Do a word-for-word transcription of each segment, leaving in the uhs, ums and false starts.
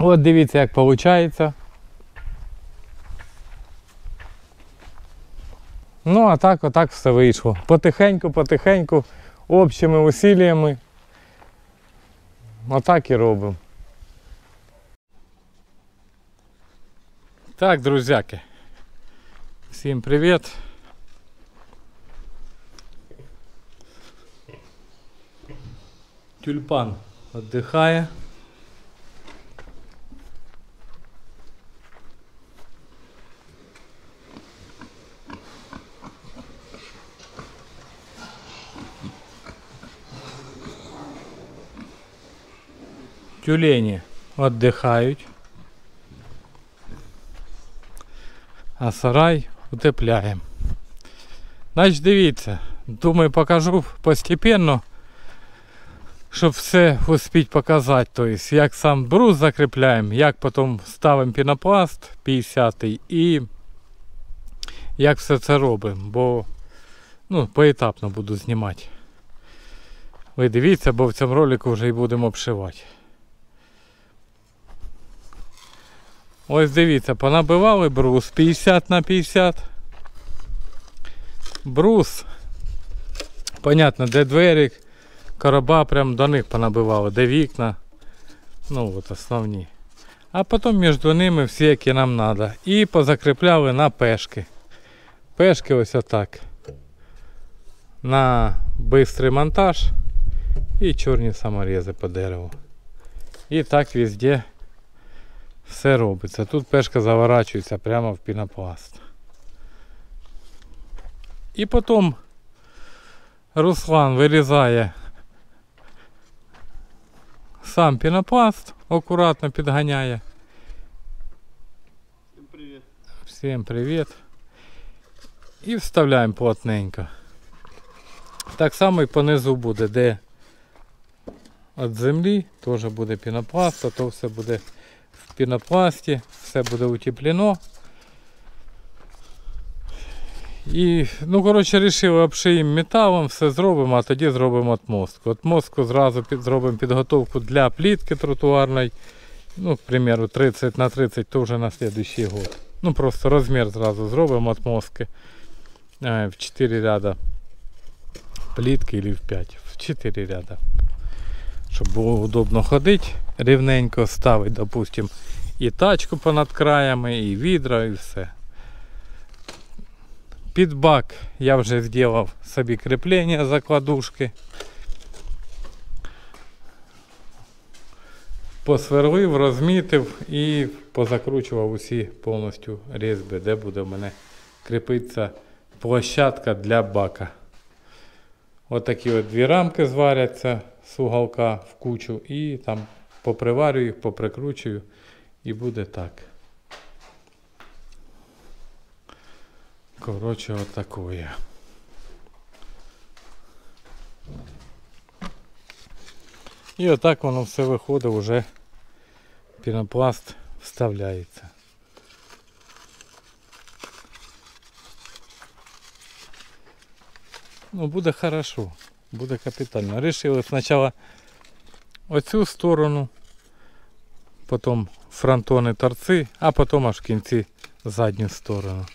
От дивіться, як виходить. Ну, а так, отак все вийшло. Потихеньку, потихеньку, общими усиллями. Отак і робимо. Так, друзяки. Всім привіт. Тюльпан віддихає. Тюлені віддихають, а сарай утепляємо. Значить, дивіться, думаю, покажу постепенно, щоб все успіть показати. Тобто, як сам брус закріпляємо, як потім ставимо пінопласт п'ятдесятий і як все це робимо, бо ну, поетапно буду знімати. Ви дивіться, бо в цьому ролику вже і будемо обшивати. Ось дивіться, понабивали брус п'ятдесят на п'ятдесят. Брус, понятно, де двері, короба, прям до них понабивали, де вікна. Ну от основні. А потім між ними всі, які нам треба. І позакріпляли на пешки. Пешки ось отак. На швидкий монтаж і чорні саморези по дереву. І так везде все робиться. Тут пешка заворачується прямо в пінопласт. І потім Руслан вирізає сам пінопласт, акуратно підганяє. Всім привіт. Всім привіт. І вставляємо плотненько. Так само і понизу буде, де від землі теж буде пінопласт, а то все буде в пінопласті, все буде утеплено. І, ну, коротше, вирішили, обшиємо металом, все зробимо, а тоді зробимо отмостку. Отмостку зразу під, зробимо підготовку для плітки тротуарної. Ну, к примеру, тридцять на тридцять, то вже на наступний год. Ну, просто розмір зразу зробимо отмостки. В чотири ряда плітки, або в п'ять. В чотири ряда. Щоб було удобно ходити, рівненько ставити, допустим, і тачку понад краями, і відра, і все. Під бак я вже зробив собі кріплення закладушки. Посверлив, розмітив і позакручував усі повністю різьби, де буде в мене кріпитися площадка для бака. Отакі от дві рамки зваряться з уголка в кучу і там поприварюю їх, поприкручую і буде так. Коротше, отакое. І отак воно все виходить, вже пінопласт вставляється. Ну, буде хорошо, буде капітально. Рішили спочатку оцю сторону, потім фронтони, торці, а потім аж в кінці задню сторону.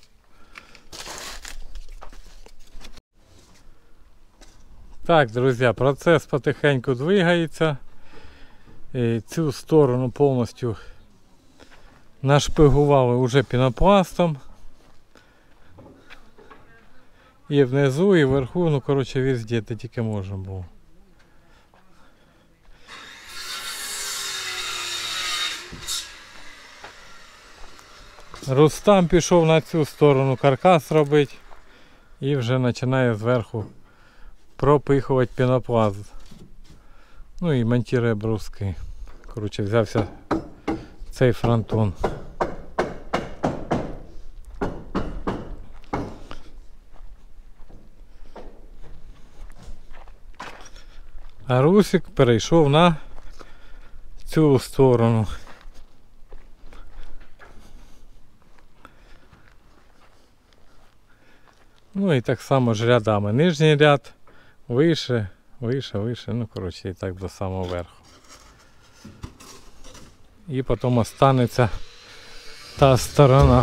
Так, друзі, процес потихеньку двигається. І цю сторону повністю нашпигували вже пінопластом. І внизу, і вверху, ну, коротше, везде, де тільки можна було. Рустам пішов на цю сторону каркас робити і вже починає зверху пропихувати пінопласт. Ну і монтує бруски. Коротше, взявся цей фронтон. А Русик перейшов на цю сторону. Ну і так само ж рядами. Нижній ряд, вище, вище, вище, ну коротше і так до самого верху. і потім останеться та сторона.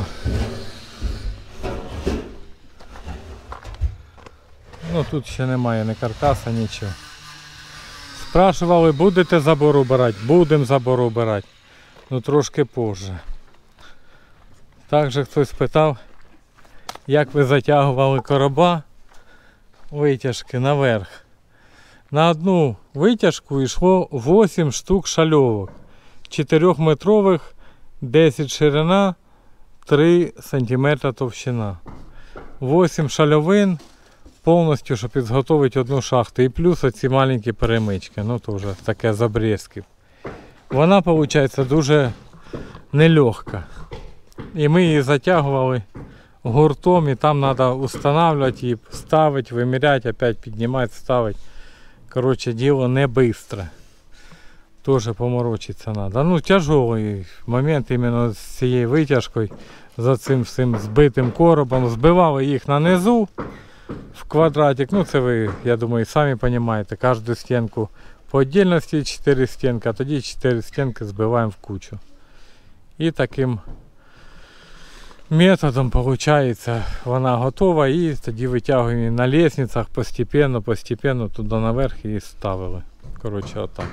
Ну тут ще немає ні каркаса, нічого. Спрашували, будете забор убирати? Будемо забор убирати. Ну трошки позже. Також хтось питав, як ви затягували короба витяжки наверх. На одну витяжку йшло вісім штук шальовок. чотирьохметрових, десять ширина, три сантиметри товщина. вісім шальовин повністю, щоб підготувати одну шахту. І плюс оці маленькі перемички. Ну то вже таке з обрізків. Вона, виходить, дуже нелегка. І ми її затягували гуртом, і там треба встановлювати її, ставити, виміряти, опять піднімати, ставити. Коротше, діло не швидке. Теж поморочитися треба. Ну, тяжкий момент іменно з цією витяжкою, за цим всім збитим коробом. Збивали їх на низу в квадратик. Ну, це ви, я думаю, самі розумієте. Кожну стінку по віддільності чотири стінки, а тоді чотири стінки збиваємо в кучу. І таким методом, виходить, вона готова, і тоді витягуємо її на лестницях постепенно, постепенно туди наверх і ставили. Коротше, отак.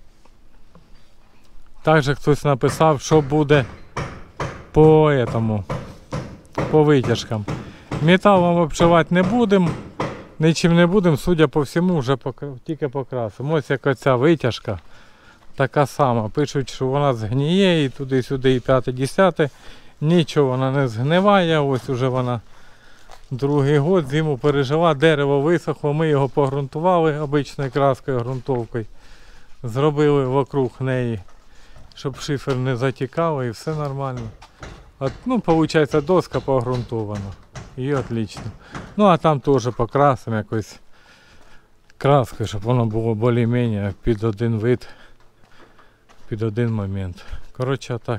Також хтось написав, що буде по этому, по витяжкам. Металом обшивати не будемо, нічим не будемо, судя по всьому, вже тільки покрасимо. Ось як оця витяжка, така сама. Пишуть, що вона згніє і туди-сюди, і п'яте-десяте. Нічого вона не згниває, ось уже вона другий год, зиму пережила, дерево висохло, ми його погрунтували обичною краскою, ґрунтовкою. Зробили вокруг неї, щоб шифер не затікав, і все нормально. От, ну, виходить, доска погрунтована. І отлично. Ну, а там теж покрасимо якось краскою, щоб воно було більш-менш під один вид, під один момент. Коротше, так.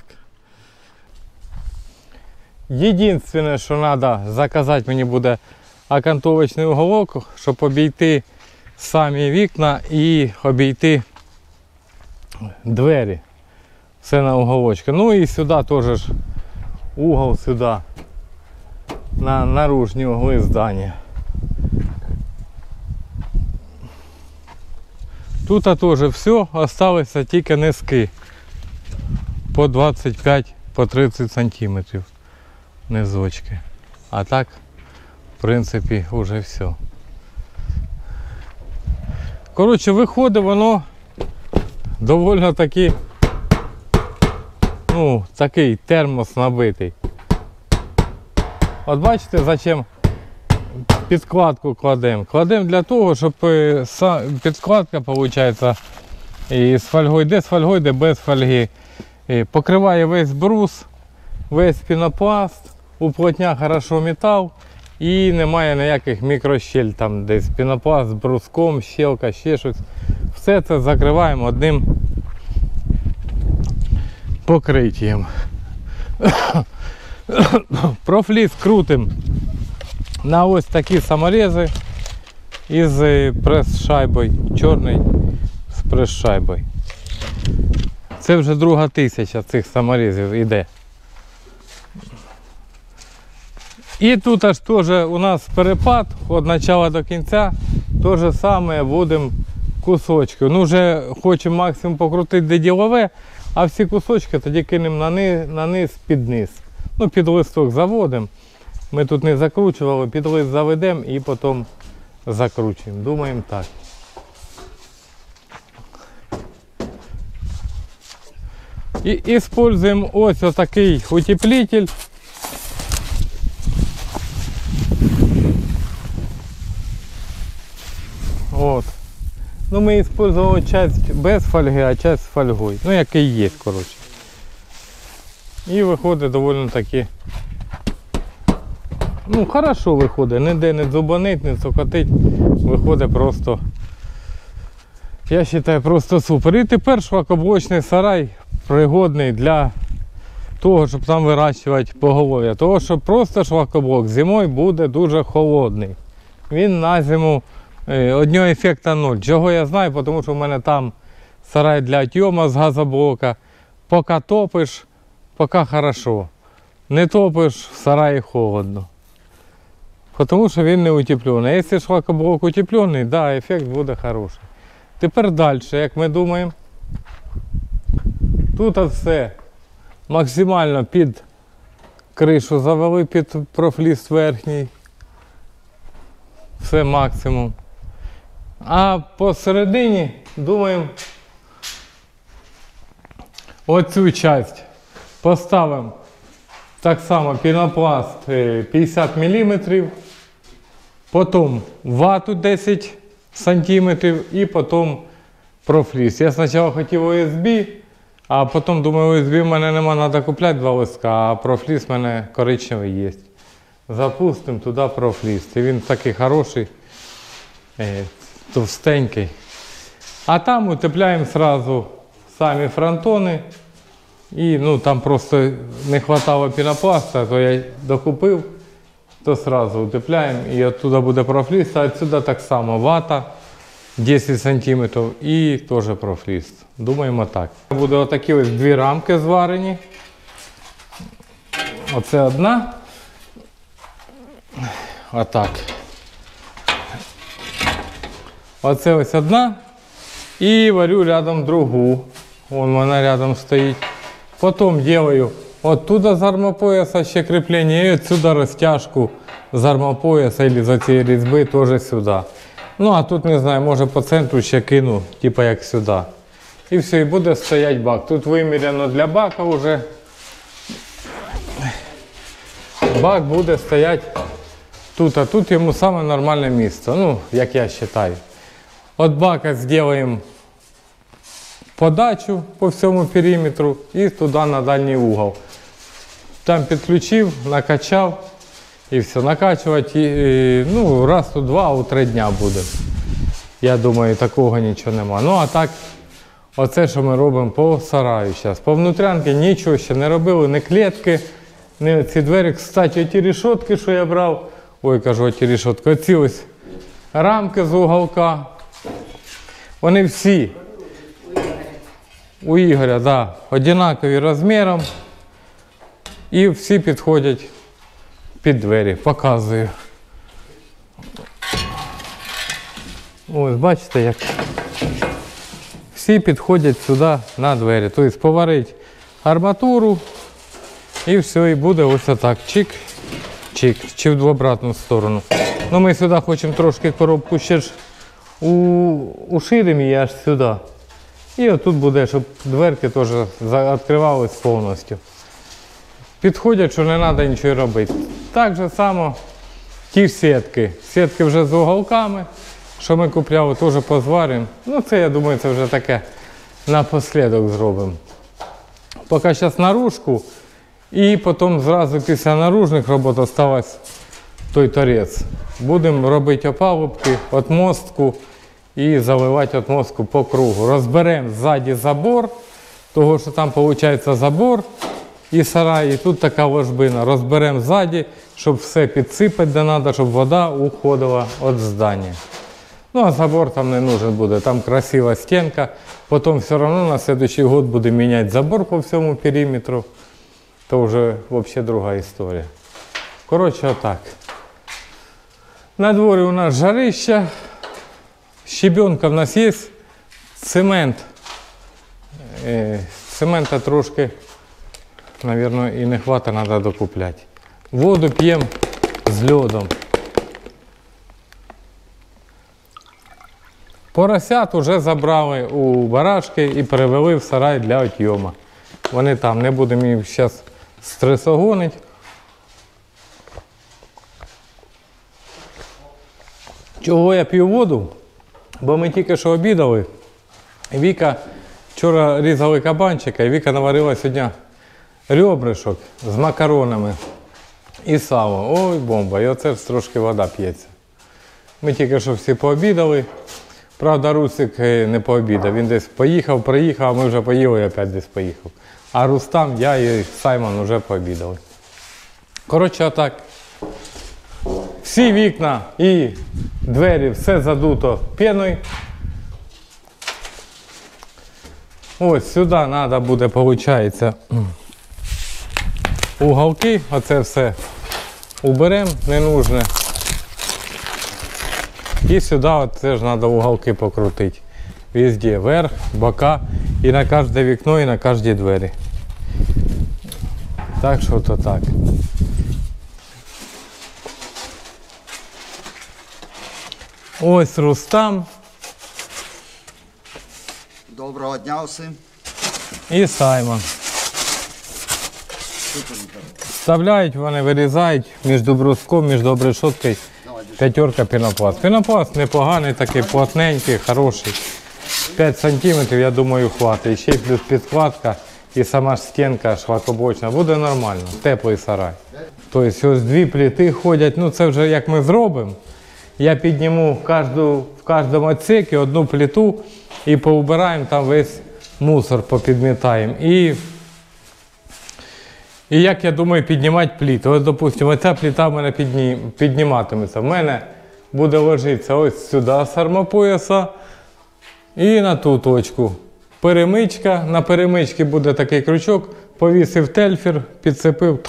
Єдине, що треба заказати, мені буде окантовочний уголок, щоб обійти самі вікна і обійти двері. Все на уголочку. Ну і сюди теж угол сюди, на наружні угли здання. Тут теж все, залишилося тільки низки по двадцять п'ять тридцять сантиметрів. Низочки. А так, в принципі, вже все. Коротше, виходить воно доволі таки, ну, такий термос набитий. От бачите, зачем підкладку кладемо? Кладемо для того, щоб підкладка, виходить, і з фольгою, де з фольгою, де без фольги. Покриває весь брус, весь пінопласт. Уплотня хорошо метал і немає ніяких мікрощель, там десь пінопласт з бруском, щелка, ще щось. Все це закриваємо одним покриттям. Профліс крутимо на ось такі саморези із прес-шайбою, чорний з прес-шайбою. Це вже друга тисяча цих саморезів йде. І тут аж теж у нас перепад від початку до кінця, те ж саме будемо кусочки. Ну вже хочемо максимум покрутити де ділове, а всі кусочки тоді кинемо на низ, на низ під низ. Ну під листок заводимо. Ми тут не закручували, під лист заведемо і потім закручуємо. Думаємо так. І використовуємо ось отакий утеплитель. От. Ну ми використовували часть без фольги, а часть з фольгою. Ну який є, коротше. І виходить доволі таки, ну хорошо виходить, ніде не дзубанить, не цокотить, виходить просто, я вважаю, просто супер. І тепер шлакоблочний сарай пригодний для того, щоб там вирощувати поголов'я. Того, що просто шлакоблок зимою буде дуже холодний. Він на зиму одного ефекту нуль. Чого я знаю, тому що в мене там сарай для тьома з газоблока. поки топиш, поки хорошо. Не топиш, в сараї холодно. Тому що він не утеплений. Якщо шлакоблок утеплений, да, ефект буде хороший. Тепер далі, як ми думаємо, тут все максимально під кришу завели, під профліст верхній. Все максимум. А посередині думаємо оцю часть поставимо так само пінопласт п'ятдесят міліметрів, потім вату десять сантиметрів і потім профліс. Я спочатку хотів о ес бі, а потім думаю, о ес бі в мене нема, треба купляти два листка, а профліс в мене коричневий є. Запустимо туди профліс. І він такий хороший, товстенький. А там утепляємо одразу самі фронтони. І ну, там просто не вистачало пінопласта, то я докупив, то одразу утепляємо. І оттуда буде профліс, а відсюди так само вата десять сантиметрів і теж профліс. Думаємо так. Буде отакі ось дві рамки зварені. Оце одна. Отак. Оце ось одна. І варю рядом другу. Вон вона рядом стоїть. Потім делаю оттуда з армопояса ще кріплення і отсюда розтяжку з армопояса або з цієї різьби теж сюди. Ну а тут не знаю, може по центру ще кину, типу як сюди. І все, і буде стояти бак. Тут виміряно для бака вже. Бак буде стояти тут, а тут йому саме нормальне місце, ну як я вважаю. От бака зробимо подачу по всьому периметру і туди на дальній угол. Там підключив, накачав і все. Накачувати і, ну, раз у два, у три дня буде. Я думаю, такого нічого нема. Ну а так, оце що ми робимо по сараю зараз. По внутрянки нічого ще не робили, ні клітки, ні ці двері. Кстати, ті решетки, що я брав, ой, кажу, ті решетки, оці ось рамки з уголка, вони всі у Ігоря, да, однакові розміром і всі підходять під двері. Показую. Ось, бачите, як всі підходять сюди на двері. Тобто поварити арматуру і все, і буде ось отак. Чик, чик, чи в обратну сторону. Ну ми сюди хочемо трошки коробку ще ж у, уширимо її аж сюди. І отут буде, щоб дверки теж відкривались повністю. Підходять, що не треба нічого робити. Так же само ті сітки. Сітки вже з уголками, що ми купляли, теж позваримо. Ну це, я думаю, це вже таке напослідок зробимо. Поки зараз наружку, і потім зразу після наружних робот залишився той торець. Будемо робити опалубки, отмостку. І заливати отмостку по кругу. Розберемо ззаді забор, того що там виходить забор і сарай, і тут така ложбина. Розберемо ззаді, щоб все підсипати де треба, щоб вода уходила від здання. Ну а забор там не нужен буде, там красива стінка. Потім все одно на наступний год будемо міняти забор по всьому периметру. То вже взагалі друга історія. Коротше, отак. На дворі у нас жарища. Щебенка в нас є, цемент. Цемента трошки, мабуть, і не хватить, треба докупляти. Воду п'ємо з льодом. Поросят вже забрали у барашки і перевели в сарай для отйому. Вони там, не будемо їх зараз стресогонити. Чого я п'ю воду? Бо ми тільки що обідали. Віка, вчора різали кабанчика, і Віка наварила сьогодні ребришок з макаронами і сало. Ой, бомба, і оце ж трошки вода п'ється. Ми тільки що всі пообідали. Правда, Русик не пообідав. Він десь поїхав, приїхав, а ми вже поїли і опять десь поїхав. А Рустам, я і Саймон вже пообідали. Коротше, отак. Всі вікна і двері, все задуто піною. Ось сюди треба буде, виходить, уголки, оце все уберемо, ненужне. І сюди от теж треба уголки покрутити. Везде, вверх, бока, і на кожне вікно, і на кожній двері. Так що то так. Ось Рустам. Доброго дня усім. І Саймон. Вставляють вони, вирізають між бруском, між решоткою. П'ятерка пінопласт. Пінопласт непоганий, такий плотненький, хороший. п'ять сантиметрів, я думаю, хватить. Ще й плюс підкладка і сама ж стінка шлакоблочна. Буде нормально, теплий сарай. Тобто ось дві плити ходять, ну це вже як ми зробимо. Я підніму в, кожну, в кожному відсеці одну плиту і поубираємо там весь мусор, попідмітаємо. І, і як я думаю, піднімати плити. Ось, допустимо, оця плита в мене підні, підніматиметься. В мене буде ложитися ось сюди з армопояса і на ту точку. Перемичка, на перемичці буде такий крючок, повісив тельфер, підцепив,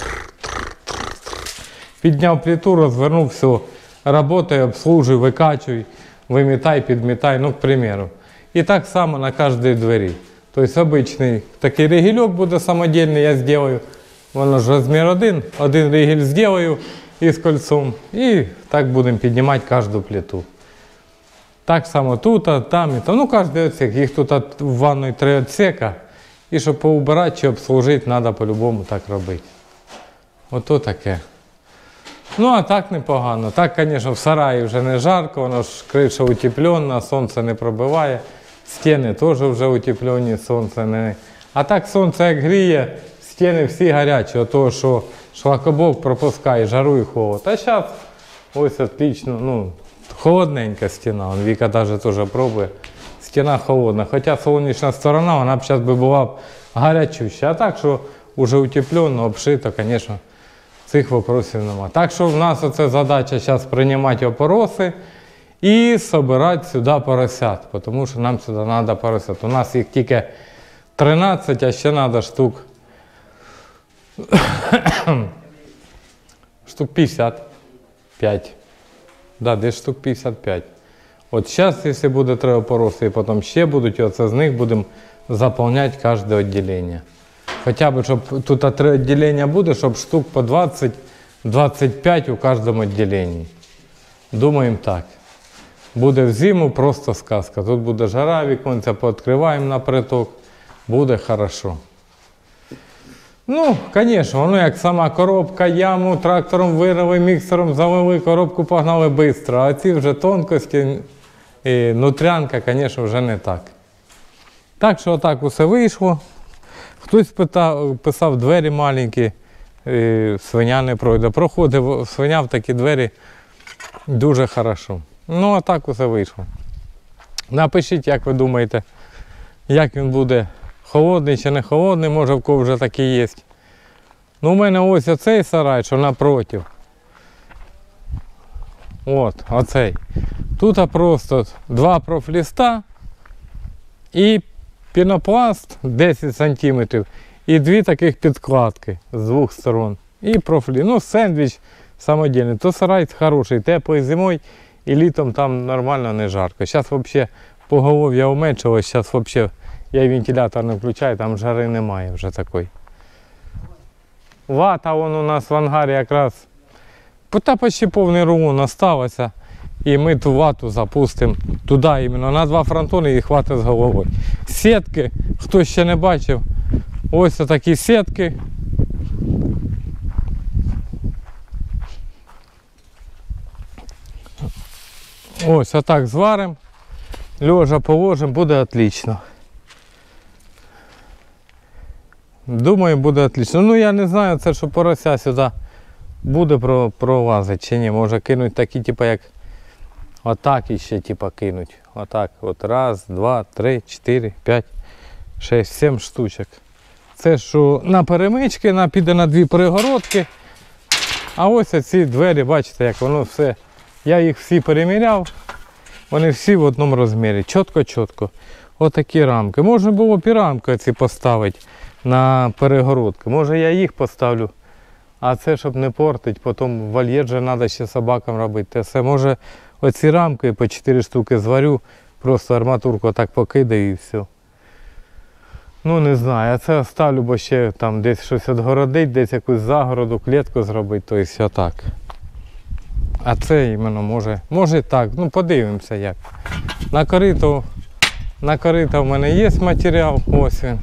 підняв плиту, розвернув, все. Работай, обслужуй, викачуй, вимітай, підмітай, ну, к примеру. І так само на кожній двері. Тобто обичний такий ригельок буде самодільний, я зроблю. Воно ж розмір один, один ригель зроблю із кольцом. І так будемо піднімати кожну плиту. Так само тут, там і там. Ну, кожен відсек. Їх тут в ванної три відсека. І щоб поубирати чи обслужити, треба по-любому так робити. Ото таке. Ну, а так непогано. Так, звісно, в сараї вже не жарко, воно ж криша утеплена, сонце не пробиває. Стіни теж вже утеплені, сонце не... А так сонце як гріє, стіни всі гарячі, того, що шлакоблок пропускає жару і холод. А зараз ось отлично, ну, холодненька стіна. Вон Віка навіть теж пробує. Стіна холодна. Хоча сонячна сторона, вона б зараз би була гарячуща. А так, що вже утеплено, обшито, звісно, цих вопросів немає. Так що в нас оце задача зараз приймати опороси і збирати сюди поросят, тому що нам сюди треба поросят. У нас їх тільки тринадцять, а ще треба штук штук п'ятдесят п'ять. Да, десь штук п'ятдесят п'ять. От зараз, якщо буде треба пороси, і потім ще будуть, оце з них будемо заповняти кожне відділення. Хоча б, щоб тут три відділення буде, щоб штук по двадцять двадцять п'ять у кожному відділенні. Думаємо так. Буде в зиму просто сказка. Тут буде жара, віконця пооткриваємо на приток. Буде хорошо. Ну, звісно, воно як сама коробка, яму трактором вирили, міксером залили, коробку погнали швидко. А ці вже тонкості, і нутрянка, звісно, вже не так. Так що отак усе вийшло. Хтось питав, писав, двері маленькі, свиня не пройде. Проходив свиня в такі двері дуже хорошо. Ну, а так усе вийшло. Напишіть, як ви думаєте, як він буде, холодний чи не холодний, може в кого вже такий є. Ну, у мене ось оцей сарай, що напротив. От, оцей. Тут просто два профліста і пінопласт десять сантиметрів і дві таких підкладки з двох сторон. І профлі. Ну, сендвіч самодільний. То сарай хороший, теплий зимою і літом там нормально не жарко. Зараз взагалі поголов'я уменшилось, зараз взагалі я вентилятор не включаю, там жари немає вже такої. Вата вон у нас в ангарі якраз та почти повний рулон залишилося. І ми ту вату запустимо туди, іменно на два фронтони і хватить з головою. Сітки, хто ще не бачив, ось такі сітки. Ось отак зваримо, лежа положимо, буде отлично. Думаю, буде отлично. Ну я не знаю, це що порося сюди буде пролазити чи ні. Може кинуть такі, типу як отак іще типу кинуть. Отак. От раз, два, три, чотири, п'ять, шість, сім штучок. Це що на перемички, на, піде на дві перегородки. А ось ці двері, бачите, як воно все. Я їх всі переміряв. Вони всі в одному розмірі. Чітко-чітко. Отакі рамки. Можна було б і рамки ці поставити на перегородки. Може я їх поставлю, а це щоб не портить, потім вольєр же треба ще собакам робити. Те все. Може оці рамки по чотири штуки зварю, просто арматурку так покидаю і все. Ну не знаю, а це оставлю, бо ще там десь щось відгородить, десь якусь загороду, клітку зробити, то і все так. А це іменно може, може так, ну подивимося як. На корито, на корито в мене є матеріал, ось він.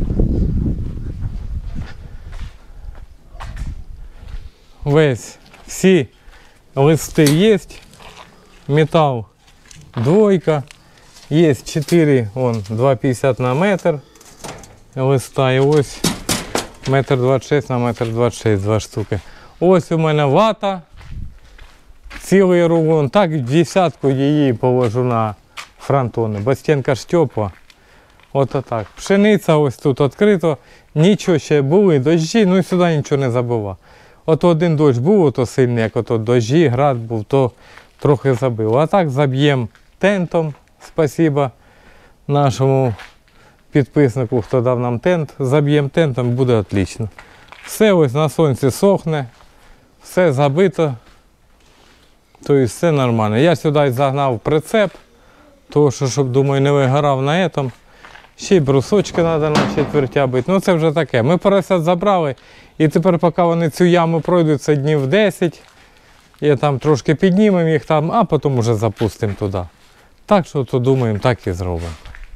Весь, всі листи є, метал двойка, є чотири, вон, два п'ятдесят на метр листа, і ось метр двадцять шість на метр двадцять шість, два штуки. Ось у мене вата, цілий рулон, так в десятку її положу на фронтони, бо стінка ж тепла. Ото так. Пшениця ось тут відкрито, нічого ще були, дощі, ну і сюди нічого не забива. От один дощ був, ото сильний, як ото дощі, град був, то трохи забив. А так заб'ємо тентом, спасибо нашому підписнику, хто дав нам тент. Заб'ємо тентом, буде отлично. Все ось на сонці сохне, все забито, тобто все нормально. Я сюди загнав прицеп, тому що, щоб, думаю, не вигорав на цьому. Ще й брусочки треба на четвертя бити. Ну це вже таке. Ми поросят забрали і тепер поки вони цю яму пройдуть, це днів десять. І там трошки піднімемо їх там, а потім вже запустимо туди. Так що, то думаємо, так і зробимо.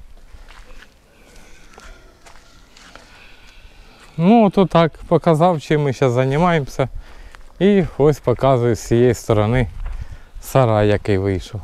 Ну то так, показав, чим ми зараз займаємося. І ось показую з цієї сторони сарай, який вийшов.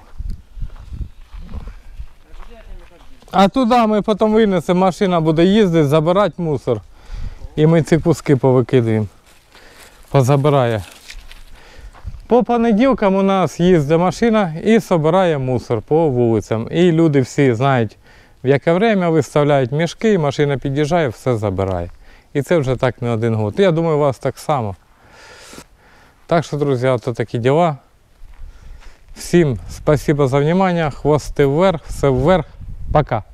А туди ми потім винесемо, машина буде їздити, забирати мусор. І ми ці куски повикидуємо. Позабирає. По понеділкам у нас їздить машина і збирає мусор по вулицям. І люди всі знають, в яке время виставляють мішки, машина під'їжджає, все забирає. І це вже так не один год. Я думаю, у вас так само. Так що, друзі, ото такі діла. Всім спасибо за внимание. Хвости вверх, все вверх. Пока.